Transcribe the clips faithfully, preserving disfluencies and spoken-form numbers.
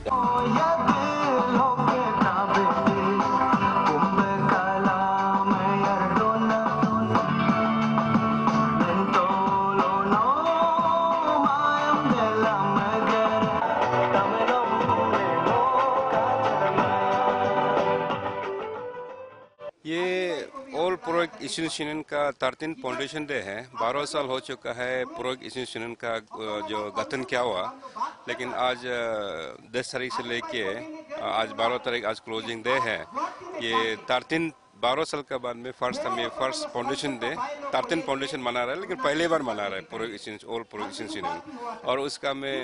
ये all Puroik students union का thirteen foundation day है। बारह साल हो चुका है पुरोइक स्टूडेंट्स यूनियन का जो गठन किया हुआ, लेकिन आज दस तारीख से लेके आज बारह तारीख आज क्लोजिंग डे है। ये थर्टीन बारह साल के बाद में फर्स्ट हमें first foundation day thirteen foundation मना रहा है, लेकिन पहली बार मना रहा है Puroik students all Puroik students union, और उसका मैं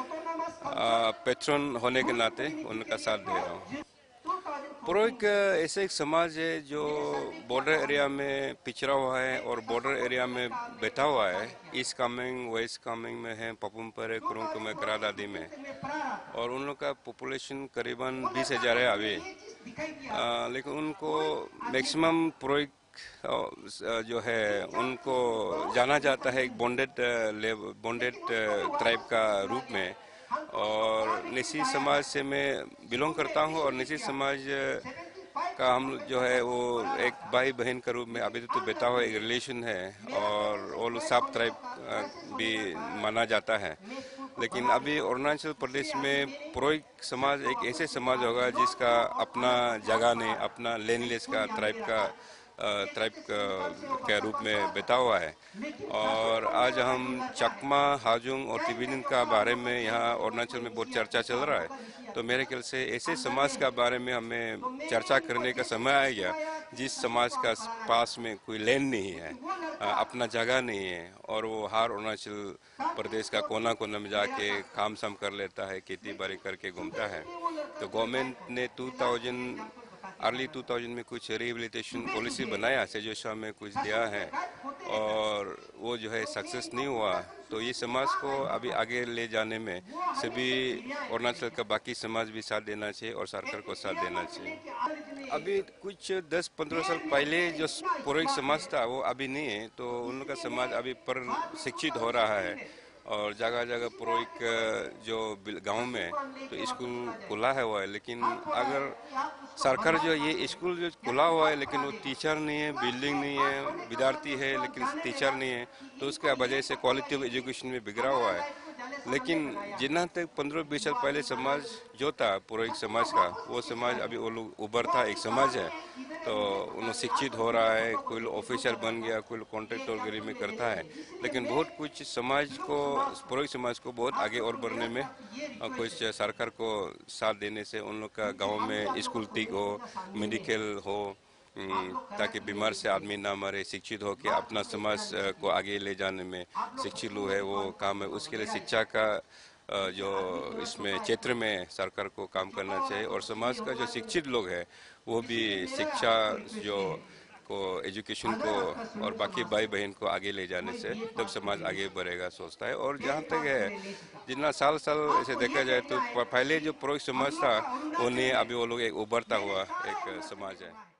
पेट्रन होने के नाते उनका साथ दे रहा हूँ। पुरोइक ऐसे एक समाज है जो बॉर्डर एरिया में पिछड़ा हुआ है और बॉर्डर एरिया में बैठा हुआ है। ईस्ट कामेंग, वेस्ट कामेंग में है, पपुमपर, कुरुंग में, कराद आदि में, और उन लोग का पॉपुलेशन करीबन बीस हजार है अभी। आ, लेकिन उनको मैक्सिमम पुरोइक जो है उनको जाना जाता है एक बॉन्डेड बॉन्डेड ट्राइब का रूप में, और निसी समाज से मैं बिलोंग करता हूँ, और निसी समाज का हम जो है वो एक भाई बहन के रूप में अभी तो बैठा हुआ एक रिलेशन है, और वो लोग सब ट्राइब भी माना जाता है। लेकिन अभी अरुणाचल प्रदेश में पुरोइक समाज एक ऐसे समाज होगा जिसका अपना जगह नहीं, अपना लैंडलेस का ट्राइब का ट्राइब के रूप में बैठा हुआ है। और आज हम चकमा, हाजुंग और तिबिन का बारे में यहाँ अरुणाचल में बहुत चर्चा चल रहा है, तो मेरे ख्याल से ऐसे समाज का बारे में हमें चर्चा करने का समय आएगा जिस समाज का पास में कोई लैंड नहीं है, अपना जगह नहीं है, और वो हर अरुणाचल प्रदेश का कोना कोना में जाके काम साम कर लेता है, खेती बाड़ी करके घूमता है। तो गवर्नमेंट ने two thousand early two thousand में कुछ रिहेबिलिटेशन पॉलिसी बनाया, सेजोशा में कुछ दिया है, और वो जो है सक्सेस नहीं हुआ। तो ये समाज को अभी आगे ले जाने में सभी अरुणाचल का बाकी समाज भी साथ देना चाहिए और सरकार को साथ देना चाहिए। अभी कुछ दस पंद्रह साल पहले जो पुरोइक समाज था वो अभी नहीं है, तो उनका समाज अभी पर शिक्षित हो रहा है, और जगह जगह पुरोइक जो गांव में तो स्कूल खुला है हुआ है। लेकिन अगर सरकार जो ये स्कूल जो खुला हुआ है लेकिन वो टीचर नहीं है, बिल्डिंग नहीं है, विद्यार्थी है लेकिन टीचर नहीं है, तो उसके वजह से क्वालिटी ऑफ एजुकेशन में बिगड़ा हुआ है। लेकिन जितना तक पंद्रह बीस साल पहले समाज जो था पुरोइक समाज का, वो समाज अभी वो लोग उभरता एक समाज है, तो उन्हें शिक्षित हो रहा है, कोई ऑफिसर बन गया, कोई कॉन्ट्रैक्टर गिरी में करता है। लेकिन बहुत कुछ समाज को, पुरोइक समाज को बहुत आगे और बढ़ने में कुछ सरकार को साथ देने से उन लोग का गाँव में स्कूल ठीक हो, मेडिकल हो, ताकि बीमार से आदमी ना मरे, शिक्षित हो के अपना समाज को आगे ले जाने में शिक्षित लोग है वो काम है। उसके लिए शिक्षा का जो इसमें क्षेत्र में सरकार को काम करना चाहिए, और समाज का जो शिक्षित लोग है वो भी शिक्षा जो को एजुकेशन को और बाकी भाई बहन को आगे ले जाने से तब समाज आगे बढ़ेगा सोचता है। और जहाँ तक है जितना साल साल ऐसे देखा जाए तो पहले जो पुरोइक समाज था वो नहीं, अभी वो लोग एक उभरता हुआ एक समाज है।